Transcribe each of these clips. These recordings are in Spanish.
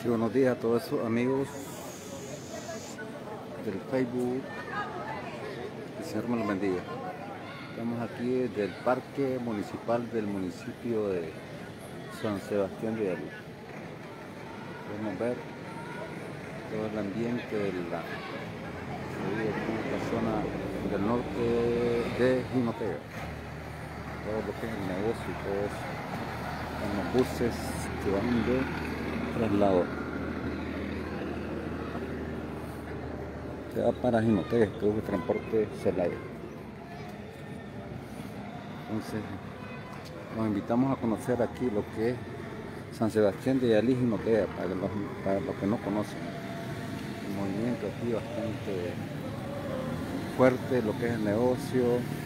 Sí, buenos días a todos esos amigos del Facebook. El Señor me los bendiga. Estamos aquí desde el Parque Municipal del municipio de San Sebastián de Yalí. Podemos ver todo el ambiente de la zona del norte de Jinotega. Todo lo que es el negocio y todo eso. En los buses que van de traslado. Se va para Jinotega, que es el transporte Celaya. Entonces, los invitamos a conocer aquí lo que es San Sebastián de Yalí, Jinotega, para los que no conocen. El movimiento aquí bastante fuerte, lo que es el negocio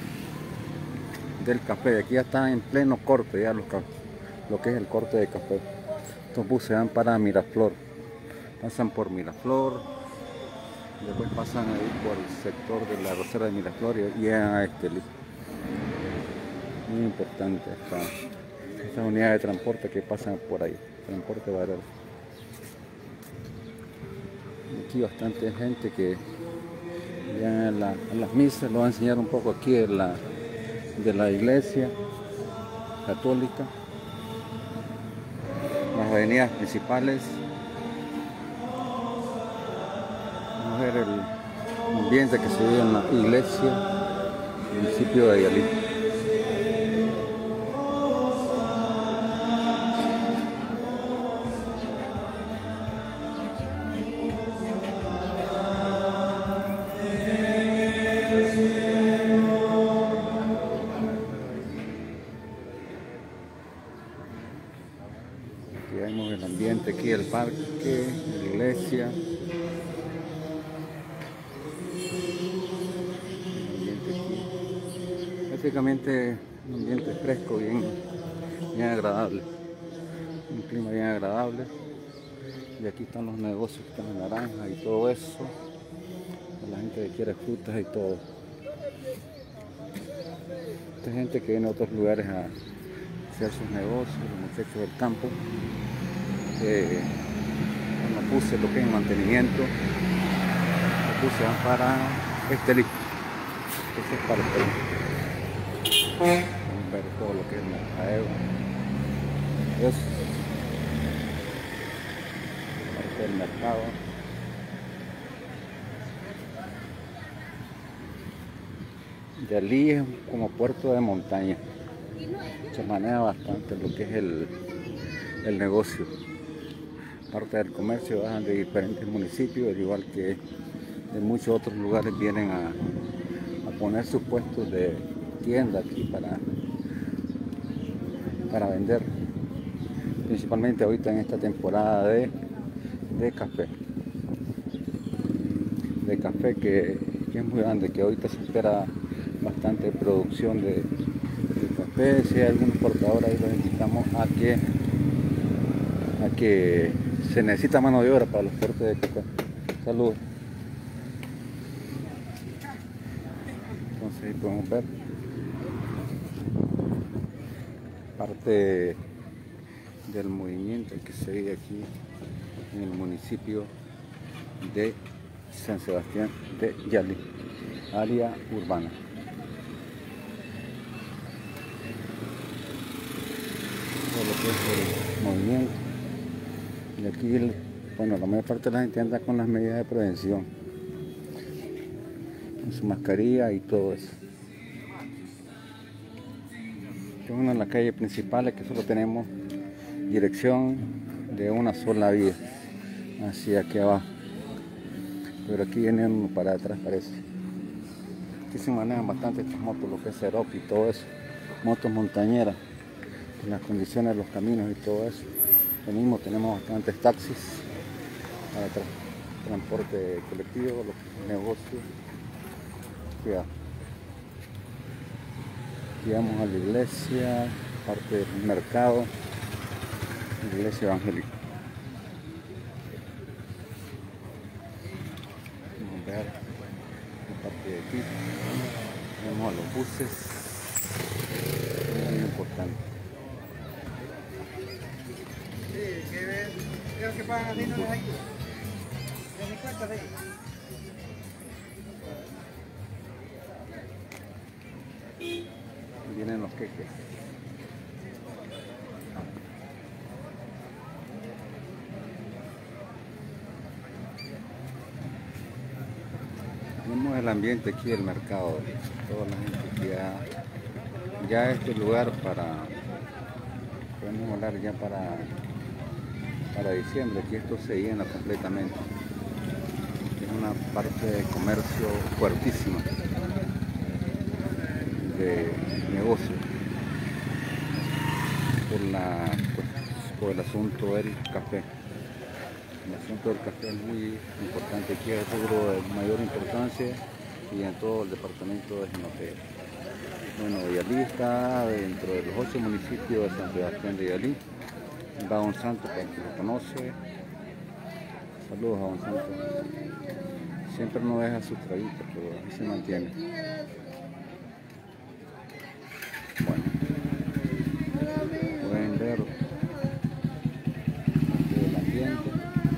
del café. Aquí ya están en pleno corte, ya lo que es el corte de café. Estos buses van para Miraflor, pasan por Miraflor, después pasan ahí por el sector de la Rosera de Miraflor y llegan a Estelí. Muy importante esta unidad de transporte que pasan por ahí, transporte barato. Aquí bastante gente que viene a las misas. Lo voy a enseñar un poco aquí de la iglesia católica, las avenidas principales. Vamos a ver el ambiente que se vive en la iglesia del municipio de Yalí. Aquí vemos el ambiente aquí del parque, la iglesia. El ambiente aquí. Prácticamente un ambiente fresco, bien agradable. Un clima bien agradable. Y aquí están los negocios, están las naranjas y todo eso. La gente que quiere frutas y todo. Esta gente que viene a otros lugares a hacer sus negocios, los muchachos del campo. Los buses, lo que es el mantenimiento, los buses van para Estelí. Este es para Estelí. Vamos a ver todo lo que es el mercadeo. Es parte del mercado. Yalí es como puerto de montaña. Se maneja bastante lo que es el negocio. Parte del comercio bajan de diferentes municipios, al igual que de muchos otros lugares vienen a poner sus puestos de tienda aquí para vender, principalmente ahorita en esta temporada de café que es muy grande, que ahorita se espera bastante producción de café. Si hay algún importador ahí, los invitamos a que se necesita mano de obra para los cortes de café. Saludos. Entonces ahí podemos ver parte del movimiento que se vive aquí en el municipio de San Sebastián de Yalí, área urbana. Todo lo que es el movimiento. Y aquí, bueno, la mayor parte de la gente anda con las medidas de prevención, con su mascarilla y todo eso. Esta es una de las calles principales que solo tenemos dirección de una sola vía, hacia aquí abajo. Pero aquí viene uno para atrás, parece. Aquí se manejan bastante estas motos, lo que es Ceropi y todo eso. Motos montañeras, las condiciones de los caminos y todo eso. Lo mismo, tenemos bastantes taxis para transporte colectivo, los negocios. Aquí vamos a la iglesia, parte del mercado, la iglesia evangélica. Vamos a ver la parte de aquí. Vemos a los buses, muy importante. que pagan así no les ayuda. De 50 de ellos. Vienen los queques. Tenemos el ambiente aquí del mercado, toda la gente que ya este lugar podemos hablar ya para diciembre, que esto se llena completamente. Es una parte de comercio fuertísima, de negocio, por el asunto del café. El asunto del café es muy importante, aquí es el rubro de mayor importancia y en todo el departamento de Jinotega. Bueno, Yalí está dentro de los 8 municipios de San Sebastián de Yalí. Va Don Santo, para quien lo conoce. Saludos a Don Santo. Siempre no deja sus traguitos, pero así se mantiene. Bueno, pueden ver el ambiente.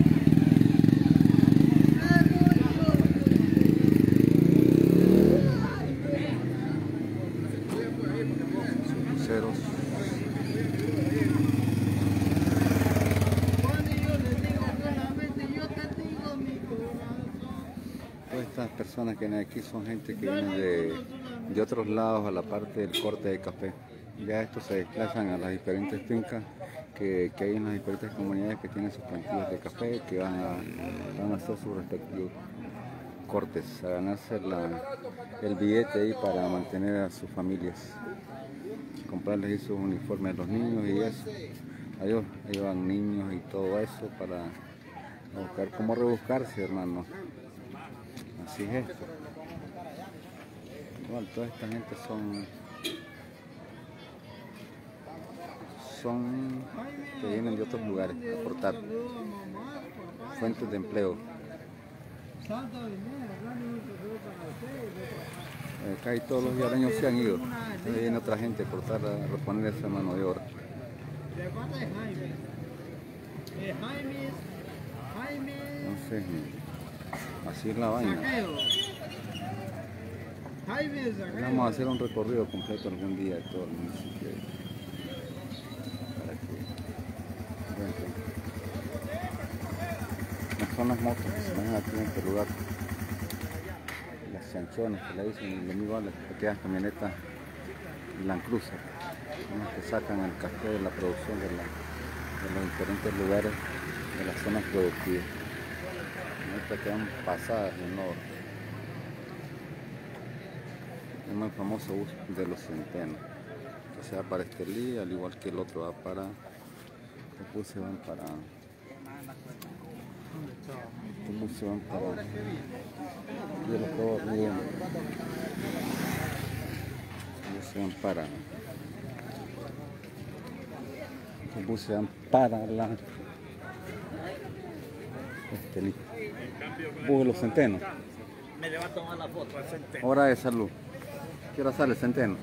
Todas estas personas que vienen aquí son gente que viene de otros lados a la parte del corte de café. Ya estos se desplazan a las diferentes fincas que hay en las diferentes comunidades que tienen sus plantillas de café, que van a hacer sus respectivos cortes, a ganarse el billete ahí para mantener a sus familias, comprarles sus uniformes a los niños y eso. Ahí van niños y todo eso para buscar cómo rebuscarse, hermano. Así es esto. Igual toda esta gente son que vienen de otros lugares a aportar fuentes de empleo. Acá y todos los yareños se han ido. Ahí viene otra gente a cortar, a reponer esa mano de obra. Entonces, así es la vaina. Vamos a hacer un recorrido completo algún día de todo el municipio para que vean. No son las motos que se van aquí en este lugar, las chanchones que le dicen, lo mismo las pequeñas camionetas Land Cruiser, son las que sacan el café de la producción de los diferentes lugares de las zonas productivas. Estas quedan pasadas en oro. Es muy famoso bus de los centenos, que se va para Estelí, al igual que el otro va para, los buses van para, los buses van para, yo lo acabo de ver, los buses van para, los buses van para la Estelí. Bus de los centenos. Me le va a tomar la foto al centeno. Hora de salud. ¿Qué hora sale el centeno?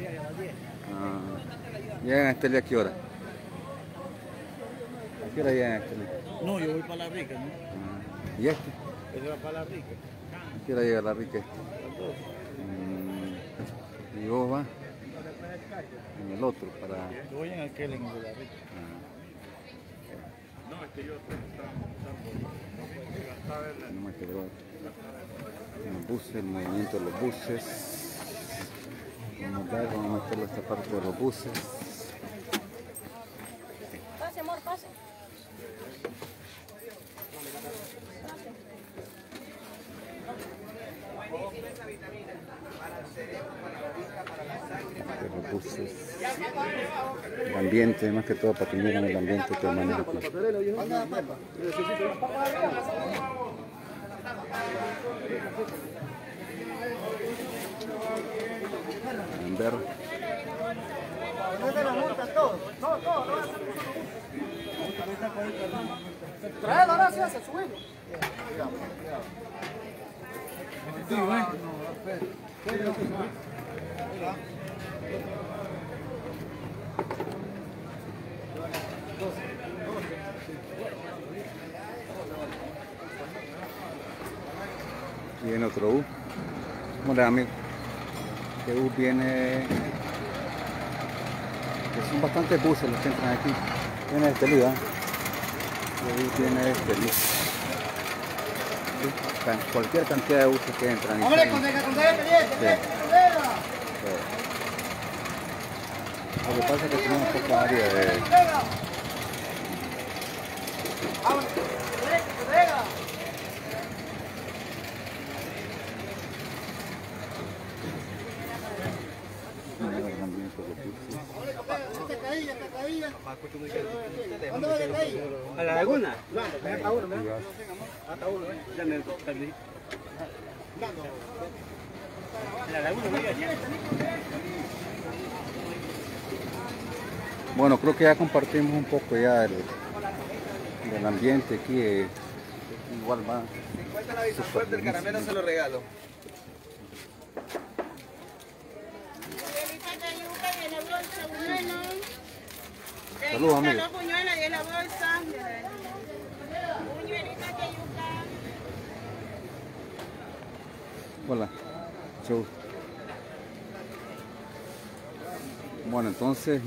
¿Llegan a Estelí a qué hora? ¿A qué hora llegan a Estelí? No, yo voy para La Rica, ¿no? ¿Y este? Él va para La Rica. ¿A qué hora llega La Rica? ¿Y vos vas? En el otro para... Yo voy en aquel en el de La Rica. No, es que yo no me quedó. Los buses, el movimiento de los buses. Vamos a meterlo a esta parte de los buses. Pase, amor, pase. Los buses. El ambiente, más que todo para que miren el ambiente que maneja aquí. Ver. No te la montas todo. No, todo. Trae ahora sí hace subirlo. Y viene otro bus. Bueno, amigo, este bus viene, que son bastantes buses los que entran aquí. Viene este luz, este bus viene este luz. Cualquier cantidad de buses que entran. ¡Hombre, condega pendiente! Lo que pasa es que tenemos poca área de... ¿A la laguna? Bueno, creo que ya compartimos un poco ya del ambiente aquí. Igual va. 50 la visa fuerte, el caramelo se lo regalo. Saludos, amigos. Hola. Chau. Bueno, entonces,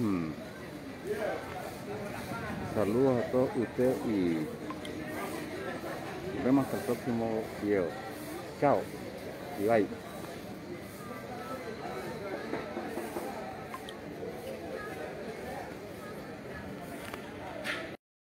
saludos a todos ustedes y nos vemos hasta el próximo video. Chao y bye.